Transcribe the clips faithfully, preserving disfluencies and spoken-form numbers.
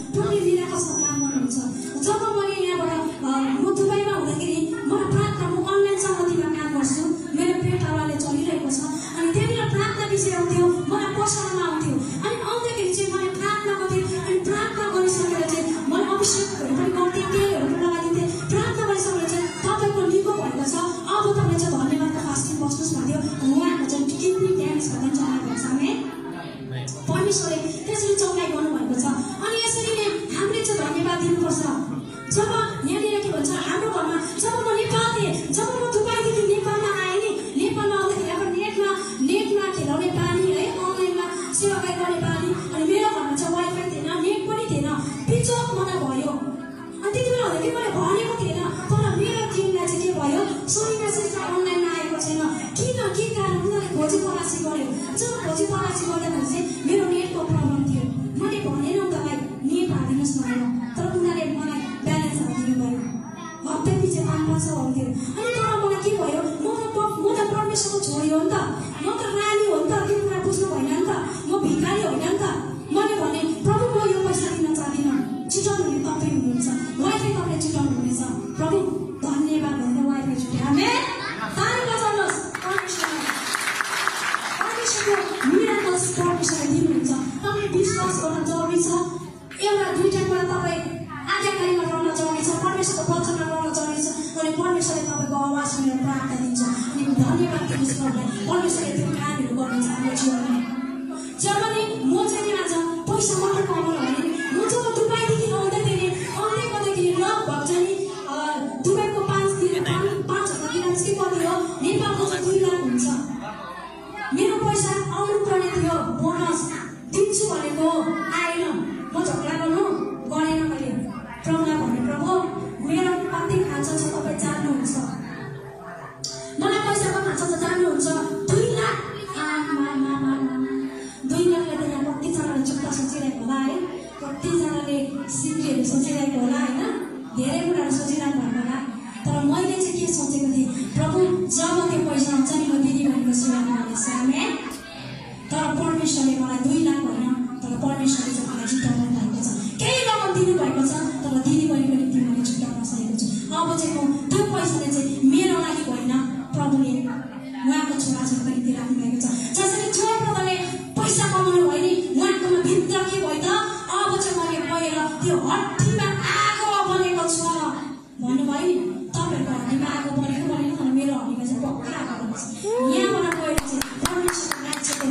प्रभुले मिराकलको काम गर्नुहुन्छ। जब मैले यहाँबाट म दुबईमा हुँदाखेरि मलाई प्रार्थना म अनलाइन समितिमा काम गर्छु, मेरो पेट हावाले चलिरहेको छ अनि त्यहाँनिर प्रार्थना विषय आउँथ्यो, मलाई पसलमा आउँथ्यो अनि आउँदाखेरि चाहिँ मैले प्रार्थना गर्थेँ अनि प्रार्थना गरिसकेर चाहिँ मैले अभिषेकहरू पनि गर्थेँ, केहीहरू पनि लगाइदिन्थेँ। प्रार्थना गरिसकेर चाहिँ तपाईँको निको भएको छ, अब तपाईँले चाहिँ धन्यवादको फास्टिङ बस्नुहोस् भन्थ्यो। उहाँको चाहिँ किडनी ड्यामेज भएर चलाएको छ भने परमेश्वरले त्यसरी चौकाइ गर्नुभएको छ। अनि यसरी नै हामीले चाहिँ धन्यवाद दिनुपर्छ। जब यहाँनिर के भन्छ हाम्रो घरमा जब म नेपाल थिएँ, जब म दुबईदेखि नेपालमा आएँ नि, नेपालमा आउँदाखेरि अब नेटमा नेटमा खेलाउने बानी है, अनलाइनमा सेवा गर्ने बानी, अनि मेरो घरमा चाहिँ वाइफाई थिएन, नेट पनि थिएन, बिचोक मलाई भयो। अनि त्यति बेला हुँदाखेरि मैले भनेको थिएन, तर मेरो टिमलाई चाहिँ के भयो, सोनिका सिस्टर अनलाइनमा आएको छैन, किन के कारण उनीहरूले खोजी तलासी गर्यो। जब खोजी तलासी गर्दाखेरि चाहिँ मेरो नेटको प्रब्लम थियो। मैले भनेन तपाईँ नेट हालिदिनुहोस् भनेर, तर उनीहरूले मलाई ब्यालेन्स हालिदिनु भयो। हप्ता पछि पाँच पाँच सौ आउँथ्यो। अनि तर मलाई के भयो, म त म त परमेश्वरको छोरी हो नि त, म त रानी हो नि त, त्यो कुरा बुझ्नु भएन नि त, म भिखारी होइन नि त। मैले भने प्रभु म यो पैसा दिन चाहदिनँ, चिटाउनु हुने तपाईँ हुनुहुन्छ, वाइफाई तपाईँले चिटाउनु हुनेछ, प्रभु धन्यवाद भनेर वाइफाई छुट्यो। आमेन। ताली बजाउनुहोस् परमेश्वरलाई। परमेश्वरको मिराकल्स परमेश्वरले दिनुहुन्छ। तपाईँ विश्वास गर्न जरुरी छ। एउटा दुईटा कुरा तपाईँ आज्ञाकारीमा रहन जरुरी छ, परमेश्वरको वचनमा रहन जरुरी छ। अनि परमेश्वरले तपाईँको आवाज सुनेर प्रार्थना दिन्छ। अनि धन्यवाद दिनुहोस् प्रभुलाई, परमेश्वरले त्यो कामहरू गर्नुहुन्छ हाम्रो जीवनमा। जब नि म चाहिँ नि आज पैसा मात्र कमाउनु भने म जब दुबईदेखि आउँदै थिएँ नि, आउँदै गर्दाखेरि लगभग चाहिँ नि दुबईको पाँच दिन पाँच हजार दिन जस्तै कति हो, नेपालको चाहिँ दुई लाख हुन्छ। मेरो पैसा आउनु पर्ने थियो, बोनस दिन्छु भनेको आएन। म झगडा गर्नु गरेन, मैले प्रभुलाई भने प्रभु मेरो कति खाँचो छ तपाईँ जान्नुहुन्छ, मलाई पैसाको खाँचो छ जान्नुहुन्छ। दुई लाख दुई लाखले त यहाँ कतिजनाले जुत्ता सोचिरहेको होला है, कतिजनाले सिक्रीहरू सोचिरहेको होला होइन, धेरै कुराहरू सोचिरहनु भएको होला। तर मैले चाहिँ के सोचेको थिएँ, प्रभु जब त्यो पैसा आउँछ नि म दिदीबहिनीको सेवा गर्नेछु। आमेन। तर परमेश्वरले मलाई दुई लाख होइन, तर परमेश्वरले चाहिँ मलाई जुटाउनु भएको छ। केही रकम दिनुभएको छ, तर दिदीबहिनीको निम्ति मैले जुटाउन सकेको छु। अब चाहिँ म त्यो पैसाले चाहिँ मेरो लागि होइन, प्रभुले उहाँको छोराछोरीको निम्ति राख्नुभएको छ। जसरी जो प्रकारले पैसा कमाउनु भयो नि, उहाँकोमा भित्र के भयो त, अब चाहिँ मैले गएर त्यो हड्डीमा आगो बनेको छु भन्नुभयो नि, तपाईँहरूको हड्डीमा आगो बनेको बनेको, तर मेरो हड्डीमा चाहिँ पक्का आगो बनेको छ। यहाँबाट गएर चाहिँ परमेश्वरको राज्यको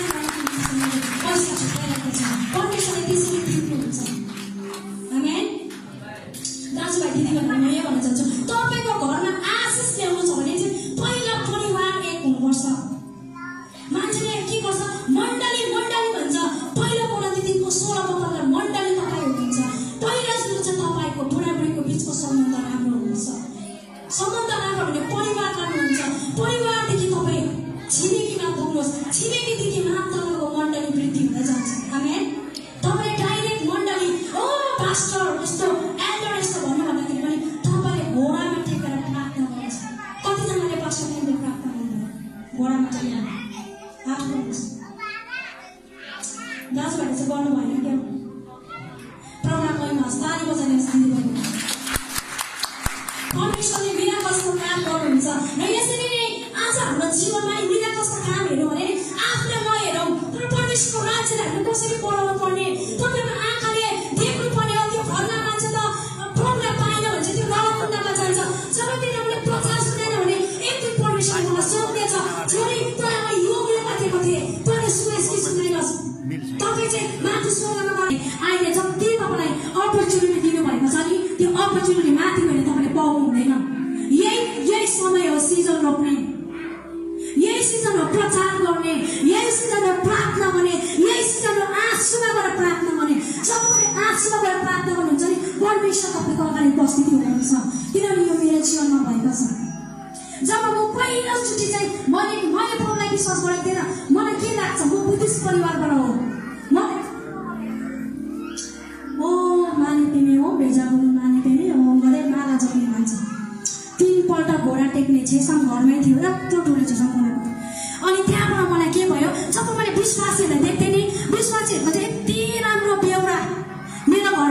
पैसा छुट्याइरहेको छ, परमेश्वरले त्यसरी दिनुहुन्छ। आमेन। दाजुभाइ दिदीबहिनी म यो भन्न चाहन्छु, तपाईँको घरमा आशिष ल्याउनु छ भने चाहिँ पहिला परिवार एक हुनुपर्छ। मान्छेले के गर्छ, मण्डली मण्डली भन्छ, पहिलो कोरिन्थी तीनको सोह्रमा भन्दा मण्डली तपाईँ हुनुहुन्छ। पहिला सुरु चाहिँ तपाईँको बुढाबुढीको बिचको सम्बन्ध राम्रो हुनुहुन्छ। सम्बन्ध राम्रो भने परिवार राम्रो हुन्छ। परिवारदेखि तपाईँ छिमेकीमा पुग्नुहोस्, छिमेकीदेखि मात्रको मण्डली वृद्धि हुँदै जान्छ। आमेन। तपाईँले डाइरेक्ट मण्डली ओ पास्टर यस्तो एल्डर यस्तो भन्नु भन्दाखेरि पनि तपाईँले घोडामा टेकेर प्रार्थना गर्नुहोस्। कतिजनाले पास्टर टेकेर प्रार्थना गर्नु घोडामा टेकेर हात गर्नुहोस्। दाजुभाइले चाहिँ गर्नु भएन क्या, प्रभुलाई महिमा ताली बजाउने दिदीबहिनी। परमेश्वरले मिराकल्सको काम गर्नुहुन्छ र यसरी नै आज हाम्रो जीवनमा मिराकल्सको काम हेर्नु भने आफूले नहेरौँ, तर परमेश्वरको राज्यलाई हामीले कसरी पढाउनु पर्ने, तपाईँको आँखाले देख्नु पर्ने हो। त्यो घरना मान्छे त प्रभुलाई पाएन भने चाहिँ त्यो नरकुण्डमा जान्छ। जब तिनीहरूले प्रचार सुनेन भने एक दिन परमेश्वरले मलाई सोध्नेछ, छोरी तँलाई यो कुरा माथेको थिएँ, तँले सुनेस् कि सुनेनस्। तपाईँ चाहिँ माथि स्वर्गमा गए अहिले जति तपाईँलाई अपर्च्युनिटी दिनुभएको छ नि, त्यो अपर्च्युनिटी माथि गएर तपाईँले पाउनु हुँदैन। यही यही समय हो सिजन रोप्ने, यही सिजन हो प्रचार गर्ने, यही सिजन हो प्रार्थना गर्ने, यही सिजन हो आँसुमा गएर प्रार्थना गर्ने। जब तपाईँ आँसुमा गएर प्रार्थना गर्नुहुन्छ नि, परमेश्वर तपाईँको अगाडि उपस्थित हुनुहुन्छ। किनभने यो मेरो जीवनमा भएको छ। जब म पहिलोचोटि चाहिँ मैले मैले प्रभुलाई विश्वास गरेको थिएन, मलाई के लाग्छ, म बुद्धिस्ट परिवारबाट हो, म ओ मानिपेने हो भेजाबुल मानिपेने हो गरे माला जप्ने मान्छे। तीनपल्ट घोडा टेक्ने छेसम घरमै थियो, यत्रो ठुलो छेसम बनाएको। अनि त्यहाँबाट मलाई के भयो, जब मैले विश्वासीहरूलाई देख्थेँ नि, विश्वासीहरूको चाहिँ यति राम्रो बेहोरा मेरो घर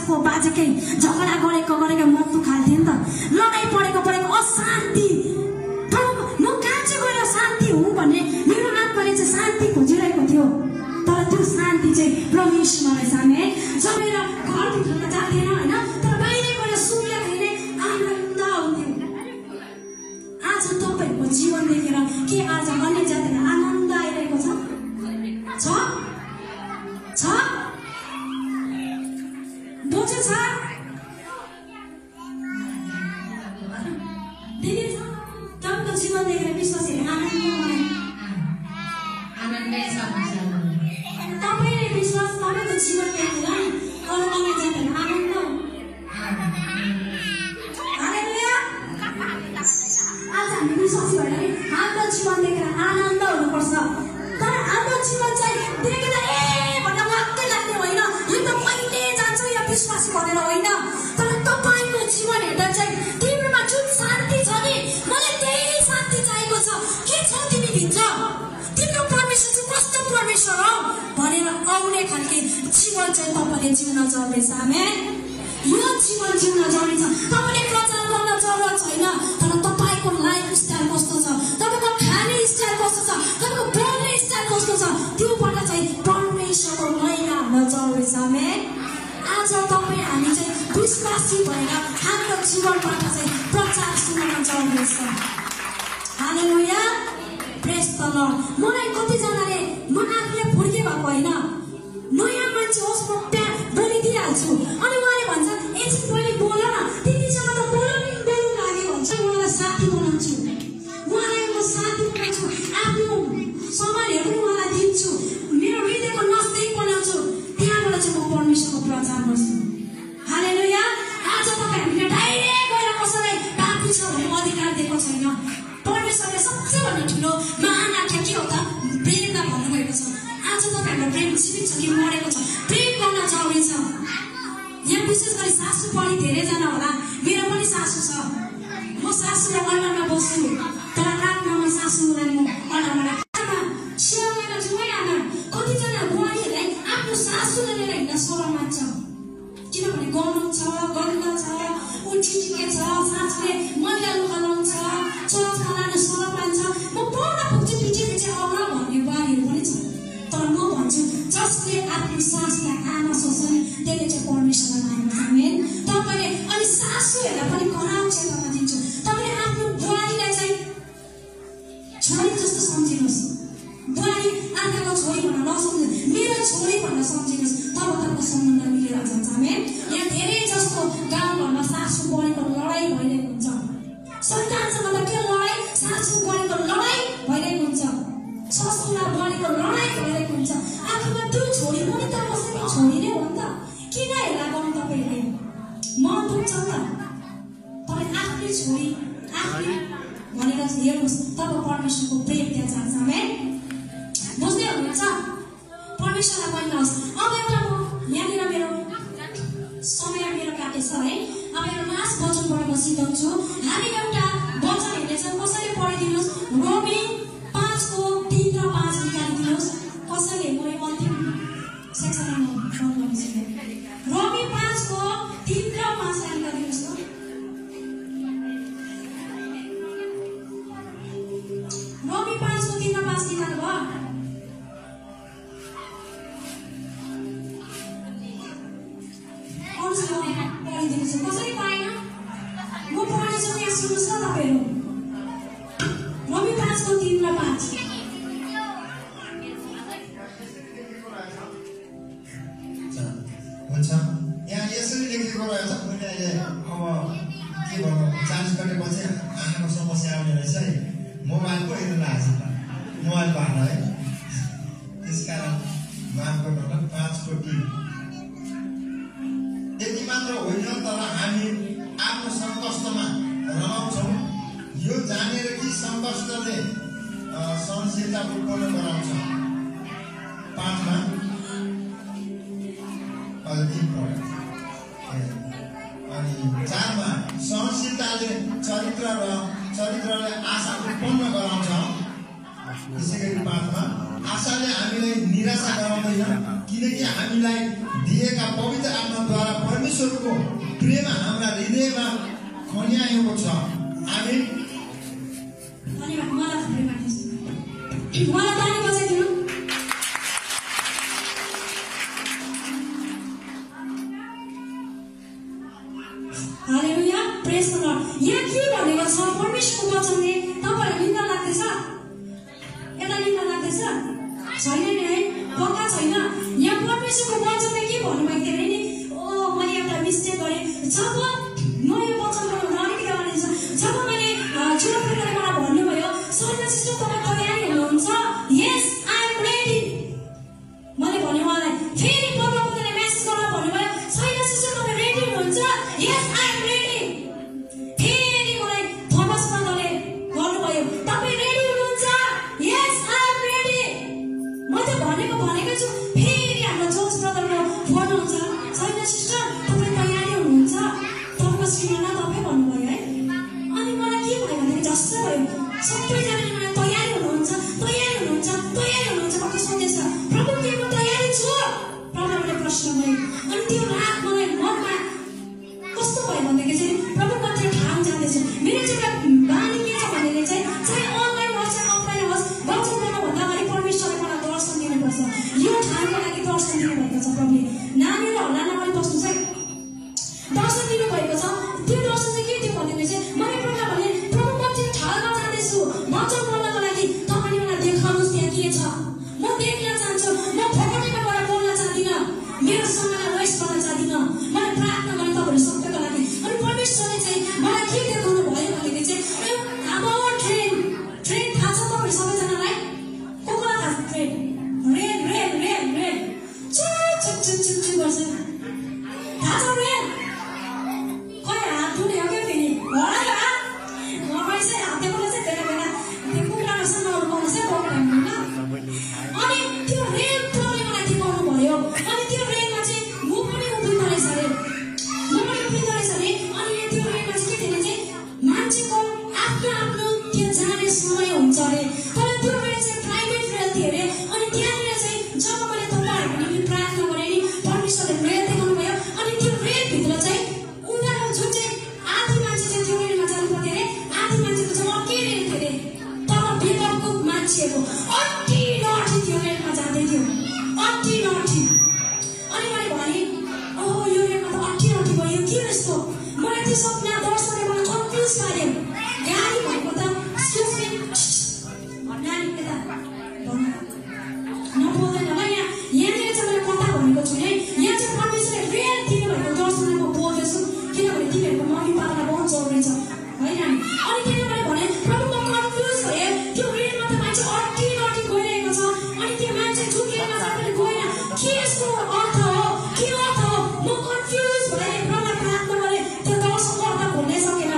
बाजेको बाजेकै झगडा गरेको गरेको मत दुखाल्थ्यो नि त लडाई परेको परेको अशान्ति तर म कहाँ चाहिँ गएर शान्ति हुँ भन्ने मेरो आत्माले चाहिँ शान्ति खोजिरहेको थियो तर त्यो शान्ति चाहिँ प्रभु यीशुमा रहेछ हामी जब मेरो घरभित्र जाँदैन होइन तर बाहिर गएर सुन्दाखेरि आनन्द हुन्थ्यो आज तपाईँहरूको जीवन देखेर के आज अन्य जातिलाई आनन्द आइरहेको छ छ छ बोझ छ दिदी तपाईँको जीवन देखेर विश्वासीले आनन्द मनाए आनन्दै छ तपाईँले विश्वास तपाईँको जीवन देखेर अरू अन्य जातिलाई आनन्द हालेलुया आज हामी विश्वासी भएर हाम्रो जीवन देखेर आनन्द हुनुपर्छ तर हाम्रो जीवन चाहिँ देख्दा ए भनेर मात्रै लाग्ने होइन यो त मैले जान्छ यो विश्वासी भनेर होइन तर तपाईँको जीवन हेर्दा चाहिँ तिम्रोमा जुन शान्ति छ नि मलाई त्यही शान्ति चाहिएको छ के छ तिमी भित्र तिम्रो परमेश्वर चाहिँ कस्तो परमेश्वर हो भनेर आउने खालके जीवन चाहिँ तपाईँले जिउन जरुरी छ आमेन यो जीवन जिउन जरुरी छ तपाईँले प्रचार गर्न जरुरत छैन तर तपाईँको लाइफ स्टाइल कस्तो छ तपाईँको खाने स्टाइल कस्तो छ तपाईँको बोल्ने स्टाइल कस्तो छ त्योबाट चाहिँ परमेश्वरको महिमा हुन जरुरी छ आमेन आज तपाईँ हामी चाहिँ विश्वासी भएर हाम्रो जीवनबाट चाहिँ प्रचार सुन्न जरुरी छ हालेलुया प्रेज द लर्ड मलाई कतिजनाले म आफूले फुर्के भएको होइन नयाँ मान्छे होस् म त्यहाँ बोलिदिइहाल्छु अनि उहाँले भन्छ एकछिन पहिले बोल न त्यतिसम्म त बोल नि बोल्नु लाग्यो भन्छ उहाँलाई साथी बनाउँछु उहाँलाई म साथी बनाउँछु आफ्नो समानहरू पनि उहाँलाई दिन्छु मेरो हृदयको नजदिक बनाउँछु त्यहाँबाट चाहिँ म परमेश्वरको प्रचार गर्छु हालेलुया आज तपाईँ हामीले डाइरेक्ट गएर कसैलाई पापी छ भन्ने अधिकार दिएको छैन परमेश्वरले सबैभन्दा ठुलो महान आज्ञा के हो त प्रेमलाई भन्नुभएको छ आज तपाईँहरूको प्रेम जीवित छ कि मरेको छ प्रेम गर्न जरुरी छ यहाँ विशेष गरी सासू पनि धेरैजना होला मेरो पनि सासू छ म सासूलाई अन्डरमा बस्छु तर रातमा सासूलाई म अन्डरमा सेवा गर्न जुनै आमा कतिजना बुहारीहरूलाई आफ्नो सासूले लिएर हिँड्न सरम मान्छ किनभने गरम छ गन्ध छ उठिटिके छ सासूले मैला लुगा लाउँछ चर्चमा लानु सरम मान्छ म पढ्न पुग्छु पछि पछि आउन भन्ने बुहारीहरू पनि छ तर म भन्छु जसले आफ्नो सासलाई आमा सोच्छन् त्यसले चाहिँ परमेश्वरलाई मानेको छ आमेन तपाईँले अनि सासूहरूलाई पनि कराउ क्षेत्रमा दिन्छु तपाईँले आफ्नो बुहारीलाई चाहिँ छोरी जस्तो सम्झिनुहोस् बुहारी आँखाको छोरी भनेर नसम्झनु मेरो छोरी भनेर सम्झिनुहोस् तब तपाईँको सम्बन्ध मिलेर जान्छ आमेन यहाँ धेरै जस्तो गाउँघरमा सासू बुहारीको लडाइँ भइरहेको हुन्छ सन्तानसँग त के लडाइँ सासू बुहारीको लडाइँ भइरहेको हुन्छ ससुरा बुहारीको लडाइँ भइरहेको हुन्छ आखिरमा त्यो छोरी पनि त कसैको छोरी नै हो नि त किन हेला गर्नु तपाईँहरूले मन दुख्छ नि त तपाईँ आफ्नै छोरी आफ्नै भनेर हेर्नुहोस् तब परमेश्वरको प्रेम त्यहाँ जान्छ आमेन बुझ्दै हुनुहुन्छ परमेश्वरलाई भन्नुहोस् अब एउटा म यहाँनिर मेरो समय मेरो काटेछ है अब एउटा लास्ट वचनबाट म सिकाउँछु हामी एउटा वचन हेर्नेछौँ कसैले पढिदिनुहोस् रोमी पाँचको तिन र पाँच निकालिदिनुहोस् कसैले म अन्तिम सेक्सनमा फोन गर्छु रोमी पाँचको तिन र पाँच निकालिदिनुहोस् न रोमी पाँचको तिन र पाँच निकाल्नु भयो कसरी पाएन म पढेछु यहाँ सुन्नुहोस् न तपाईँहरू रोमी पाँचको तिन र पाँच हुन्छ यहाँ यसरी लेखेको रहेछ मैले अहिले अब के भन्नु चार्ज गरेपछि आँखाको समस्या आउने रहेछ है मोबाइल पो हेर्नु लागेको छ मोबाइलको हात है त्यस कारण माफ गर्नु पाँचको तिन त्यति मात्र होइन तर हामी आफ्नो सङ्कष्टमा रमाउँछौँ यो जानेर कि सङ्कष्टले सहनशीलता उत्पन्न गराउँछ पाँचमा अनि चारमा सहनशीलताले चरित्र र चरित्रले आशा उत्पन्न गराउँछ त्यसै गरी पाँचमा आशाले हामीलाई निराशा गराउँदैन किनकि हामीलाई दिएका पवित्र आत्माद्वारा परमेश्वर परमेश्वरको प्रेम हाम्रा हृदयमा खन्याएको छ। आमेन। धन्यवाद। मलाई थोरै मानिस मलाई ताली बजाइदिनु। हालेलुया, प्रेज द लर्ड। यहाँ के भनेको छ? परमेश्वरको वचनले तपाईहरुलाई निन्दा लाग्दैछ? यता निन्दा लाग्दैछ? छैन नि है, पक्का छैन। यहाँ परमेश्वरको वचनले के भन्नुभएको थियो नि? ओ मैले एउटा मिस्टेक गरेँ। जब म यो वचन पढ्नु अलिकति अगाडि छ, जब मैले चुरोफेरले मलाई भन्नुभयो, सैन्य सिस्टर तपाईँ तयारी हुनुहुन्छ? Yes, I am ready. मैले भने उहाँलाई फेरि प्रभुले मेसेज गरेर भन्नुभयो, सैन्य सिस्टर तपाईँ रेडी हुनुहुन्छ? Yes, I am ready. फेरि मलाई थोमस ब्रदरले गर्नुभयो, तपाईँ रेडी हुनुहुन्छ? Yes, I am ready. म त भनेको भनेकै छु। फेरि हाम्रो जोस ब्रदरको फोन हुन्छ, सैन्य सिस्टर तपाईँ तयारी हुनुहुन्छ? तपाईँको श्रीमाना तपाईँ भन्नुभयो है। अनि मलाई के भयो भने जस्तो भयो, सबैजनाले मलाई तयारी हुनुहुन्छ, तयारी हुनुहुन्छ, तयारी हुनुहुन्छ भन्ने सन्देश छ। प्रभु के म तयारी छु? प्रभुले प्रश्न गरे। अनि त्यो रात मलाई मनमा कस्तो भयो भन्दाखेरि चाहिँ प्रभु म चाहिँ ठाउँ जाँदैछु। मेरो चाहिँ एउटा बानी के छ भनेदेखि चाहिँ चाहे अनलाइन होस् चाहे अफलाइन होस्, वचन पढ्नुभन्दा अगाडि परमेश्वरले मलाई दर्शन दिनुपर्छ। यो ठाउँको लागि दर्शन दिनुभएको छ प्रभुले। नानीहरू होला नगरी बस्नु चाहिँ दर्शन दिनुभएको छ। त्यो दर्शन चाहिँ के थियो भनेदेखि चाहिँ मैले प्रभुलाई भने, प्रभु म चाहिँ ठाउँमा जाँदैछु वचन पढ्नको लागि, तपाईँले मलाई देखाउनुहोस् त्यहाँ के छ। म देख्न चाहन्छु। म फोकटेमा गएर बोल्न चाहदिनँ, मेरो समयलाई वेस्ट गर्न चाहदिनँ। मलाई प्रार्थना गर्ने तपाईँहरू सबैको लागि। अनि परमेश्वरले चाहिँ मलाई के देखाउनु भयो भनेदेखि चाहिँ हाम्रो ट्रेन ट्रेन थाहा छ तपाईँहरू सबैजनालाई? को कोलाई थाहा छ train? Rail rail rail rail चुप चुप चुप चुप चुप गर्छ। थाहा छ रेल? खोइ हात ठुले हो क्या फेरि होला यो हात मलाई चाहिँ हात दिएको चाहिँ धेरै बेला त्यो कुखुरासँग नहुनु चाहिँ बोकेर हिँड्नु। अनि त्यो रेल प्रभुले मलाई देखाउनु भयो। अनि त्यो रेलमा चाहिँ म पनि उभिँदो रहेछ अरे, म पनि उभिँदो रहेछ अरे। अनि त्यो रेलमा चाहिँ के थियो चाहिँ मान्छेको आफ्नो आफ्नो त्यो जाने समय हुन्छ अरे। तर त्यो रेल चाहिँ प्राइभेट रेल थियो अरे। अनि त्यहाँनिर चाहिँ जब मैले तपाईँहरूको निम्ति प्रार्थना गरेँ नि, परमेश्वरले रेल देखाउनु भयो। अनि त्यो रेलभित्र चाहिँ उनीहरू जुन चाहिँ आधी मान्छे चाहिँ त्यो रेलमा जानु पर्थ्यो अरे, आधी मान्छेको चाहिँ अकेले थियो अरे। तर बेपरको मान्छेहरू अति नठी त्यो रेलमा जाँदै थियो, अति नठी। अनि मैले भनेँ, ओहो यो रेलमा त अति नठी भयो, यो के यस्तो? मलाई त्यो सपना दर्शनले मलाई कन्फ्युज पार्यो। गाडी भनेको त नानी यता नबोल्दैन होला। यहाँ यहाँनिर चाहिँ मैले कथा भनेको छु है। यहाँ चाहिँ परमेश्वरले रेल दिनुभएको दर्शनले म बोल्दैछु, किनभने तिमीहरूको मम्मी पापालाई बहुत जरुरी छ होइन। अनि त्यही मैले भने, प्रभु म कन्फ्युज भएँ। त्यो रेलमा त मान्छे अति नटी गइरहेको छ। अनि त्यो मान्छे जुन रेलमा जाँदाखेरि गएन, के यस्तो अर्थ हो, के अर्थ हो? म कन्फ्युज भएँ। प्रभुलाई प्रार्थना गरेँ, त्यो दर्शनको अर्थ भुल्नै सकेन।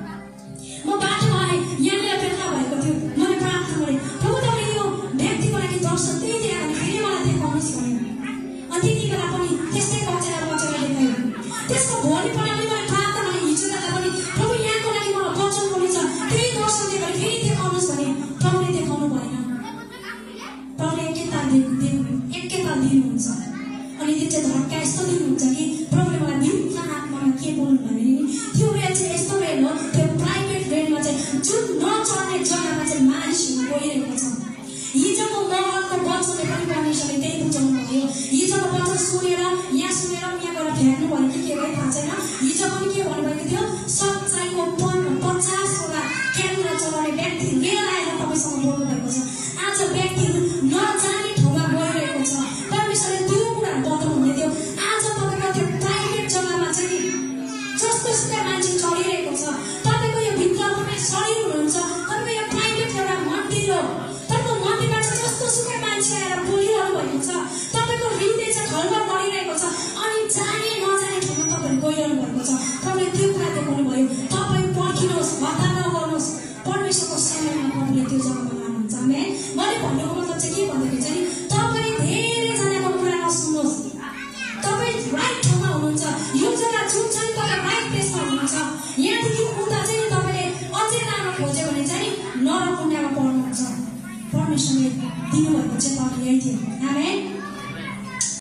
म बाटोमा आएँ, यहाँनिर भेट्टा भएको थियो। मैले प्रार्थना गरेँ, प्रभु तपाईँ यो व्यक्तिको लागि दर्शन त्यही दिएर फेरि मलाई देखाउनुहोस् भने। अनि त्यति बेला पनि त्यस्तै बचेर बचेर देखायो। त्यसको भोलिपल्ट पनि मैले प्रार्थना गरेँ, हिजो बेला पनि प्रभु यहाँको लागि मलाई वचन बोल्नु छ, त्यही दर्शन दिएर फेरि देखाउनुहोस् भने प्रभुले देखाउनु भएन। प्रभुले एकैताल दिनु एकैताल दिनुहुन्छ। अनि त्यो चाहिँ धक्का यस्तो दिनुहुन्छ कि प्रभुले मलाई भिन्न आत्मामा के बोल्नु भयो भने त्यो रेल चाहिँ यस्तो रेल हो, त्यो प्राइभेट रेलमा चाहिँ जुन नचल्ने जग्गामा चाहिँ मानिसहरू गइरहेको छ। हिजोको महलको वचनले पनि परमेश्वरले त्यही बुझाउनु भयो। हिजोको वचन सुनेर यहाँ सुनेर यहाँ गएर फ्याँक्नु भयो कि के भयो थाहा छैन। हिजो पनि के भन्नुभएको थियो, सच्चाइको पचासवटा क्यामेरा चलाउने व्यक्ति लिएर आएर तपाईँसँग बोल्नु भएको छ। आज व्यक्तिहरू नजाने ठाउँमा गइरहेको छ। परमेश्वरले त्यो कुराहरू बताउनु हुँदै थियो। आज तपाईँको त्यो प्राइभेट जग्गामा चाहिँ जस्तो सुकै मान्छे चलिरहेको छ। तपाईँको यो भित्र तपाईँ शरीर हुनुहुन्छ, तपाईँको यो प्राइभेट एउटा मन्दिर हो। तपाईँको मन्दिरमा चाहिँ जस्तो सुकै मान्छे आएर बोलिरहनु भएको छ। तपाईँको हृदय चाहिँ घरमा बढिरहेको छ। अनि जाने नजाने ठाउँमा तपाईँहरू गइरहनु भएको छ। तपाईँले त्यो कुरा देखाउनु भयो। तपाईँ पर्खिनुहोस्, हतार नगर्नुहोस्। परमेश्वरको समयमा प्रभुले त्यो जग्गामा लानुहुन्छ। आमेन। मैले भन्नुको मतलब चाहिँ के भन्दाखेरि चाहिँ तपाईँ धेरैजनाको कुरा नसुन्नुहोस्। तपाईँ राइट ठाउँमा हुनुहुन्छ। यो जग्गा जुन चाहिँ तपाईँ राइट प्लेसमा हुनुहुन्छ। यहाँदेखि उता चाहिँ तपाईँले अझै राम्रो खोज्यो भने चाहिँ नरक कुण्डमा पर्नुहुन्छ। परमेश्वरले दिनुभएको चाहिँ तपाईँ यही थियो। आमेन।